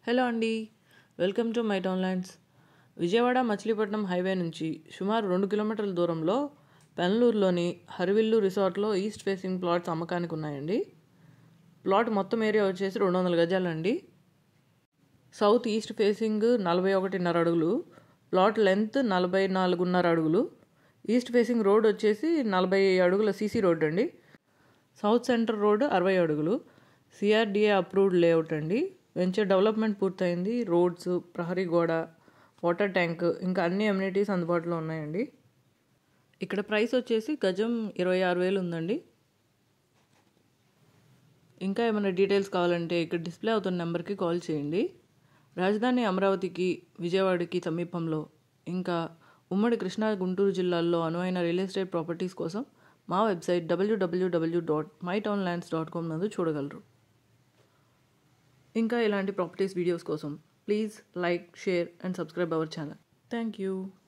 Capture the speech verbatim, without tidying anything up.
Hello అండి, welcome to my town lands. Vijayawada Machilipatnam highway నుంచి సుమారు రెండు కిలోమీటర్ల దూరంలో పెనలూరులోని హరివిల్లు రిసార్ట్లో ఈస్ట్ ఫేసింగ్ ప్లాట్స్ అమ్మకానికి ఉన్నాయండి. ప్లాట్ మొత్తం ఏరియా వచ్చేసి రెండు వందల గజాలండి. సౌత్ ఈస్ట్ ఫేసింగ్ నలభై ఒకటిన్నర అడుగులు, ప్లాట్ లెంత్ నలభై నాలుగున్నర అడుగులు, ఈస్ట్ ఫేసింగ్ రోడ్ వచ్చేసి నలభై అడుగుల సీసీ రోడ్ అండి. సౌత్ సెంటర్ రోడ్ అరవై అడుగులు, సిఆర్డిఏ అప్రూవ్డ్ లేఅవుట్ అండి. వెంచర్ డెవలప్మెంట్ పూర్తయింది. రోడ్స్, ప్రహరీ గోడ, వాటర్ ట్యాంక్, ఇంకా అన్ని అమ్యూనిటీస్ అందుబాటులో ఉన్నాయండి. ఇక్కడ ప్రైస్ వచ్చేసి గజం ఇరవై ఆరు వేలు ఉందండి. ఇంకా ఏమైనా డీటెయిల్స్ కావాలంటే ఇక్కడ డిస్ప్లే అవుతున్న నెంబర్కి కాల్ చేయండి. రాజధాని అమరావతికి, విజయవాడకి సమీపంలో, ఇంకా ఉమ్మడి కృష్ణా గుంటూరు జిల్లాల్లో అనువైన రియల్ ఎస్టేట్ ప్రాపర్టీస్ కోసం మా వెబ్సైట్ డబ్ల్యూడబ్ల్యూడబ్ల్యూ dot my town lands dot com నందు చూడగలరు. ఇంకా ఇలాంటి ప్రాపర్టీస్ వీడియోస్ కోసం please like, share and subscribe our channel. Thank you.